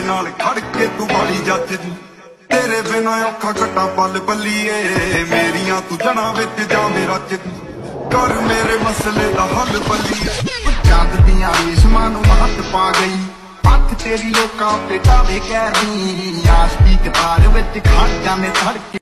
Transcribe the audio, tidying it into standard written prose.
नाल खड़ के तू बाली जचदी तेरे बिना औखा कट्टा पल पल्लीए मेरियां तू जना विच जावे रचदी कर मेरे मसले दा हल पल्लीए चंद दियां रेशमां नूं हत्थ पा गई हत्थ तेरी लोकां ते टावे कहदी आशिकी कतार विच खड़ जाने धड़के